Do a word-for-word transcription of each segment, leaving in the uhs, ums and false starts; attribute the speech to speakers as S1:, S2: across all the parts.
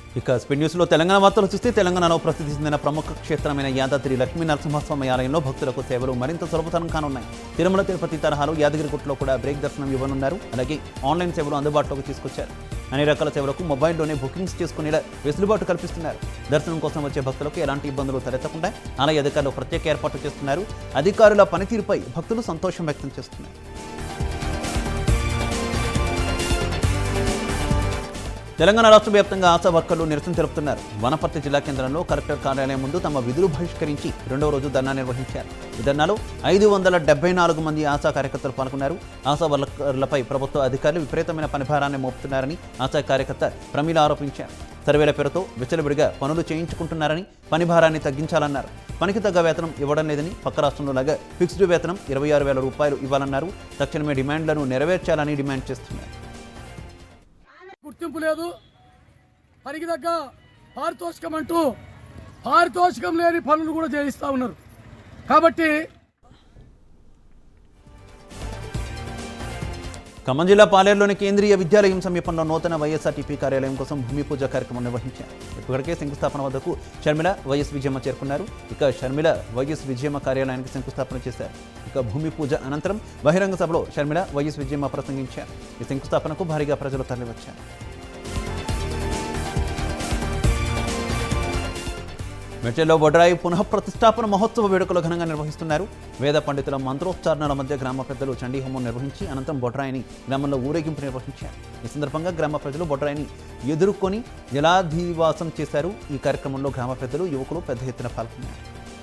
S1: ఇక స్పెయిన్ న్యూస్లో తెలంగాణ వార్తలు చూస్తే తెలంగాణలో ప్రసిద్ధి చెందిన ప్రముఖ క్షేత్రమైన యాదాద్రి లక్ష్మీ నరసింహస్వామి ఆలయంలో భక్తులకు సేవలు మరింత సులభతరం కానున్నాయి. తిరుమల తిరుపతి తరహాలో యాదగిరిగుట్టలో కూడా బ్రేక్ దర్శనం ఇవ్వనున్నారు. అలాగే ఆన్లైన్ సేవలు అందుబాటులోకి తీసుకొచ్చారు. అన్ని రకాల సేవలకు మొబైల్లోనే బుకింగ్స్ చేసుకునేలా వెసులుబాటు కల్పిస్తున్నారు. దర్శనం కోసం వచ్చే భక్తులకు ఎలాంటి ఇబ్బందులు తలెత్తకుండా ఆలయ అధికారులు ప్రత్యేక ఏర్పాట్లు చేస్తున్నారు. అధికారుల పనితీరుపై భక్తులు సంతోషం వ్యక్తం చేస్తున్నారు. తెలంగాణ రాష్ట్ర వ్యాప్తంగా ఆశా వర్కర్లు నిరసన తెలుపుతున్నారు. వనపర్తి జిల్లా కేంద్రంలో కలెక్టర్ కార్యాలయం ముందు తమ విధులు బహిష్కరించి రెండవ రోజు ధర్నా నిర్వహించారు. ఈ ధర్నాలో ఐదు వందల డెబ్బై నాలుగు మంది ఆశా కార్యకర్తలు పాల్గొన్నారు. ఆశా వర్కర్లపై ప్రభుత్వ అధికారులు విపరీతమైన పనిభారాన్ని మోపుతున్నారని ఆశా కార్యకర్త ప్రమీల ఆరోపించారు. సర్వేల పేరుతో విచ్చలవిడిగా పనులు చేయించుకుంటున్నారని, పనిభారాన్ని తగ్గించాలన్నారు. పనికి తగ్గ వేతనం ఇవ్వడం లేదని, పక్క రాష్ట్రంలో లాగా ఫిక్స్డ్ వేతనం ఇరవై ఆరు వేల రూపాయలు ఇవ్వాలన్నారు. తక్షణమే డిమాండ్లను నెరవేర్చాలని డిమాండ్ చేస్తున్నారు.
S2: గుర్తింపు లేదు, పనికి తగ్గ పారితోషికం అంటూ పారితోషికం లేని పనులు కూడా చేయిస్తూ ఉన్నారు. కాబట్టి
S1: ఖమ్మం జిల్లా పాలేరులోని కేంద్రీయ విద్యాలయం సమీపంలో నూతన వైఎస్ఆర్టీపీ కార్యాలయం కోసం భూమి పూజ కార్యక్రమం నిర్వహించారు. ఇప్పటికే శంకుస్థాపన వద్దకు షర్మిల, వైఎస్ విజయమ్మ చేరుకున్నారు. ఇక షర్మిల, వైఎస్ విజయమ్మ కార్యాలయానికి శంకుస్థాపన చేశారు. ఇక భూమి పూజ అనంతరం బహిరంగ సభలో షర్మిల, వైఎస్ విజయమ్మ ప్రసంగించారు. ఈ శంకుస్థాపనకు భారీగా ప్రజలు తరలివచ్చారు. మెట్లలో బొడ్రాయి పునః ప్రతిష్టాపన మహోత్సవ వేడుకలు ఘనంగా నిర్వహిస్తున్నారు. వేద పండితుల మంత్రోచ్చారణల మధ్య గ్రామ పెద్దలు చండీ హోమం నిర్వహించి అనంతరం బొడ్రాయిని గ్రామంలో ఊరేగింపు నిర్వహించారు. ఈ సందర్భంగా గ్రామ ప్రజలు బొడ్రాయిని ఎదుర్కొని జలాధివాసం చేశారు. ఈ కార్యక్రమంలో గ్రామ పెద్దలు, యువకులు పెద్ద ఎత్తున పాల్గొన్నారు.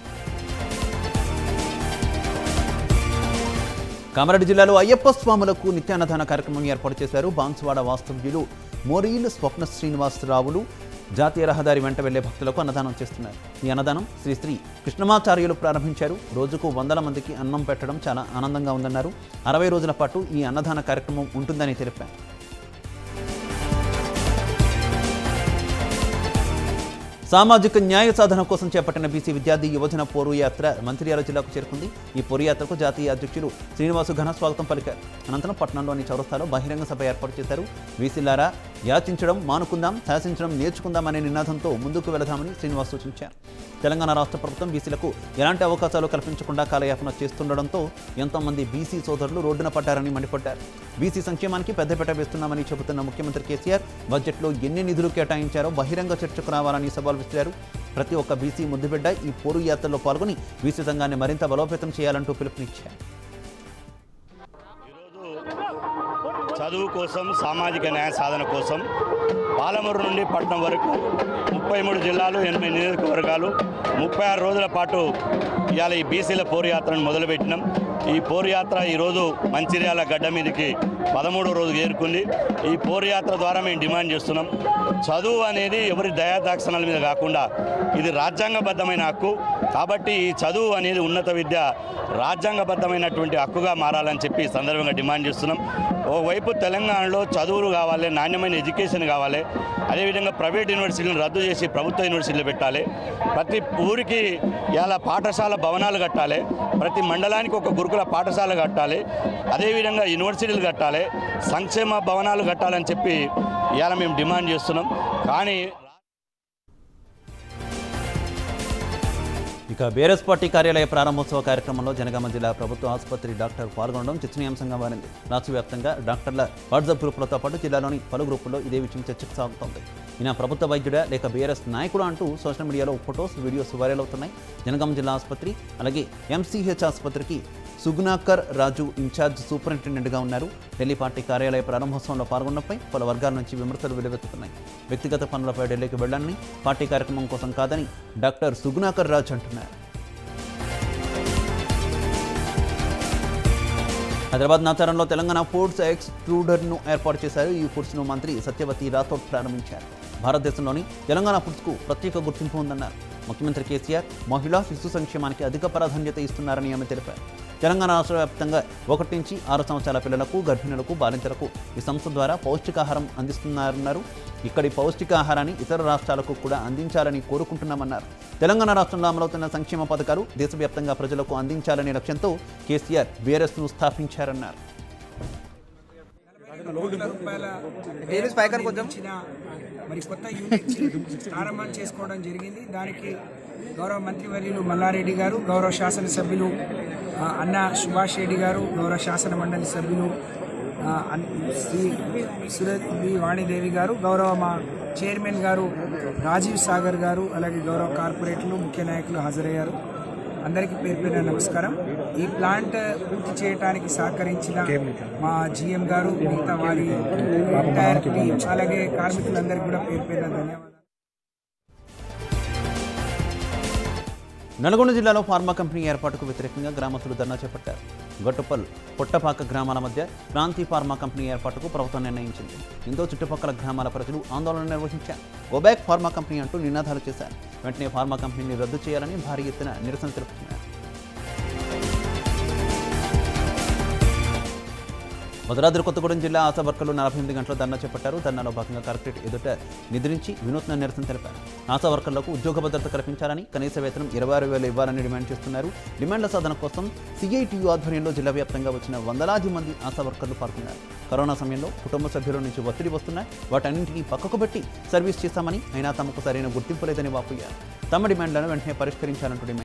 S1: కామారెడ్డి జిల్లాలో అయ్యప్ప స్వాములకు నిత్యాన్నదాన కార్యక్రమం ఏర్పాటు చేశారు. బాన్సువాడ వాస్తవ్యులు మోరీల్ స్వప్న శ్రీనివాసరావులు జాతీయ రహదారి వెంట వెళ్లే భక్తులకు అన్నదానం చేస్తున్నారు. ఈ అన్నదానం శ్రీ శ్రీ కృష్ణమాచార్యులు ప్రారంభించారు. రోజుకు వందల మందికి అన్నం పెట్టడం చాలా ఆనందంగా ఉందన్నారు. అరవై రోజుల పాటు ఈ అన్నదాన కార్యక్రమం ఉంటుందని తెలిపారు. సామాజిక న్యాయ సాధన కోసం చేపట్టిన బీసీ విద్యార్థి యువజన పోరు యాత్ర మంచిర్యాల జిల్లాకు చేరుకుంది. ఈ పోరు యాత్రకు జాతీయ అధ్యక్షులు శ్రీనివాసు ఘన స్వాగతం పలికారు. అనంతరం పట్టణంలోని చౌరస్తాలో బహిరంగ సభ ఏర్పాటు చేశారు. బీసీలారా యాచించడం మానుకుందాం, శాసించడం నేర్చుకుందాం అనే నినాదంతో ముందుకు వెళదామని శ్రీనివాస్ సూచించారు. తెలంగాణ రాష్ట్ర ప్రభుత్వం బీసీలకు ఎలాంటి అవకాశాలు కల్పించకుండా కాలయాపన చేస్తుండడంతో ఎంతోమంది బీసీ సోదరులు రోడ్డున పడ్డారని మండిపడ్డారు. బీసీ సంక్షేమానికి పెద్దపీట వేస్తున్నామని చెబుతున్న ముఖ్యమంత్రి కేసీఆర్ బడ్జెట్లో ఎన్ని నిధులు కేటాయించారో బహిరంగ చర్చకు రావాలని సవాల్ విసిరారు. ప్రతి ఒక్క బీసీ ముద్దుబిడ్డ ఈ పోరు యాత్రలో పాల్గొని బీసీ సంఘాన్ని మరింత బలోపేతం చేయాలంటూ పిలుపునిచ్చారు.
S3: చదువు కోసం, సామాజిక న్యాయ సాధన కోసం పాలమూరు నుండి పట్నం వరకు ముప్పై మూడు జిల్లాలు, ఎనిమిది నియోజకవర్గాలు, ముప్పై ఆరు రోజుల పాటు ఇవాళ ఈ బీసీల పోరు యాత్రను మొదలుపెట్టినాం. ఈ పోరు యాత్ర ఈరోజు మంచిర్యాల గడ్డ మీదకి పదమూడో రోజు చేరుకుంది. ఈ పోరు యాత్ర ద్వారా మేము డిమాండ్ చేస్తున్నాం, చదువు అనేది ఎవరి దయాదాక్షణాల మీద కాకుండా ఇది రాజ్యాంగబద్ధమైన హక్కు. కాబట్టి ఈ చదువు అనేది ఉన్నత విద్య రాజ్యాంగబద్ధమైనటువంటి హక్కుగా మారాలని చెప్పి ఈ సందర్భంగా డిమాండ్ చేస్తున్నాం. ఓవైపు తెలంగాణలో చదువులు కావాలి, నాణ్యమైన ఎడ్యుకేషన్ కావాలి. అదేవిధంగా ప్రైవేట్ యూనివర్సిటీలను రద్దు చేసి ప్రభుత్వ యూనివర్సిటీలు పెట్టాలి. ప్రతి ఊరికి ఇలా పాఠశాల భవనాలు కట్టాలి. ప్రతి మండలానికి ఒక గురుకుల పాఠశాల కట్టాలి. అదేవిధంగా యూనివర్సిటీలు కట్టాలి, సంక్షేమ భవనాలు కట్టాలని చెప్పి ఇవాళ మేము డిమాండ్ చేస్తున్నాం. కానీ
S1: ఇక బీఆర్ఎస్ పార్టీ కార్యాలయ ప్రారంభోత్సవ కార్యక్రమంలో జనగామ జిల్లా ప్రభుత్వ ఆసుపత్రి డాక్టర్ పాల్గొనడం చర్చనీయాంశంగా మారింది. రాష్ట్ర వ్యాప్తంగా డాక్టర్ల వాట్సాప్ గ్రూపులతో పాటు జిల్లాలోని పలు గ్రూపుల్లో ఇదే విషయం చర్చకు సాగుతోంది. ఈయన ప్రభుత్వ వైద్యుడా లేక బీఆర్ఎస్ నాయకుడు అంటూ సోషల్ మీడియాలో ఫొటోస్, వీడియోస్ వైరల్ అవుతున్నాయి. జనగామ జిల్లా ఆసుపత్రి అలాగే ఎంసీహెచ్ ఆసుపత్రికి సుగుణాకర్ రాజు ఇన్ఛార్జ్ సూపరింటెండెంట్గా ఉన్నారు. ఢిల్లీ పార్టీ కార్యాలయ ప్రారంభోత్సవంలో పాల్గొనడంపై పలు వర్గాల నుంచి విమర్శలు వెలువెత్తుతున్నాయి. వ్యక్తిగత పనులపై ఢిల్లీకి వెళ్లాలని, పార్టీ కార్యక్రమం కోసం కాదని డాక్టర్ సుగుణాకర్ రాజు అంటున్నారు. హైదరాబాద్ నాచారంలో తెలంగాణ ఫుడ్స్ ఎక్స్ట్రూడర్ను ఏర్పాటు చేశారు. ఈ ఫుడ్స్ను మంత్రి సత్యవతి రాథోడ్ ప్రారంభించారు. భారతదేశంలోని తెలంగాణ ఫుడ్స్కు ప్రత్యేక గుర్తింపు ఉందన్నారు. ముఖ్యమంత్రి కేసీఆర్ మహిళా శిశు సంక్షేమానికి అధిక ప్రాధాన్యత ఇస్తున్నారని ఆమె తెలిపారు. తెలంగాణ రాష్ట్ర వ్యాప్తంగా ఒకటి నుంచి ఆరు సంవత్సరాల పిల్లలకు, గర్భిణులకు, బాలింతలకు ఈ సంస్థ ద్వారా పౌష్టికాహారం అందిస్తున్నారన్నారు. ఇక్కడి పౌష్టికాహారాన్ని ఇతర రాష్ట్రాలకు కూడా అందించాలని కోరుకుంటున్నామన్నారు. తెలంగాణ రాష్ట్రంలో అమలవుతున్న సంక్షేమ పథకాలు దేశవ్యాప్తంగా ప్రజలకు అందించాలనే లక్ష్యంతో కేసీఆర్ బీఆర్ఎస్ను స్థాపించారన్నారు.
S4: మరి కొత్త యూనిట్ ప్రారంభం చేసుకోవడం జరిగింది. దానికి గౌరవ మంత్రివర్యులు మల్లారెడ్డి గారు, గౌరవ శాసనసభ్యులు అన్న సుభాష్ రెడ్డి గారు, గౌరవ శాసన మండలి సభ్యులు శ్రీ సురేష్ బి వాణిదేవి గారు, గౌరవ మా చైర్మన్ గారు రాజీవ్ సాగర్ గారు, అలాగే గౌరవ కార్పొరేటర్లు ముఖ్య నాయకులు హాజరయ్యారు. అందరికీ పేరు పేరున నమస్కారం. ఈ ప్లాంట్ పూర్తి చేయడానికి సహకరించిన మా జిఎం గారు, మిగతా వారి ఎంటైర్ టీం, అలాగే కార్మికులందరికీ కూడా పేరు పేరున ధన్యవాదాలు.
S1: నల్గొండ జిల్లాలో ఫార్మా కంపెనీ ఏర్పాటుకు వ్యతిరేకంగా గ్రామస్తులు ధర్నా చేపట్టారు. గట్టుపల్, పొట్టపాక గ్రామాల మధ్య క్రాంతి ఫార్మా కంపెనీ ఏర్పాటుకు ప్రభుత్వం నిర్ణయించింది. దీంతో చుట్టుపక్కల గ్రామాల ప్రజలు ఆందోళన నిర్వహించారు. గోబ్యాక్ ఫార్మా కంపెనీ అంటూ నినాదాలు చేశారు. వెంటనే ఫార్మా కంపెనీని రద్దు చేయాలని భారీ ఎత్తున నిరసన తెలుపుతున్నారు. భద్రాద్రి కొత్తగూడెం జిల్లా ఆశా వర్కర్లు నలభై ఎనిమిది గంటల ధర్నా చేపట్టారు. ధర్నాలో భాగంగా కలెక్టరేట్ ఎదుట నిద్రించి వినూత్న నిరసన తెలిపారు. ఆశా వర్కర్లకు ఉద్యోగ భద్రత కల్పించాలని, కనీస వేతనం ఇరవై ఆరు వేలు ఇవ్వాలని డిమాండ్ చేస్తున్నారు. డిమాండ్ల సాధన కోసం సిఐటియు ఆధ్వర్యంలో జిల్లా వ్యాప్తంగా వచ్చిన వందలాది మంది ఆశా వర్కర్లు పాల్గొన్నారు. కరోనా సమయంలో కుటుంబ సభ్యుల నుంచి ఒత్తిడి వస్తున్నాయి. వాటన్నింటినీ పక్కకు పెట్టి సర్వీస్ చేస్తామని, అయినా తమకు సరైన గుర్తింపు లేదని వాపోయారు. తమ డిమాండ్లను వెంటనే పరిష్కరించాలంటూ డిమాండ్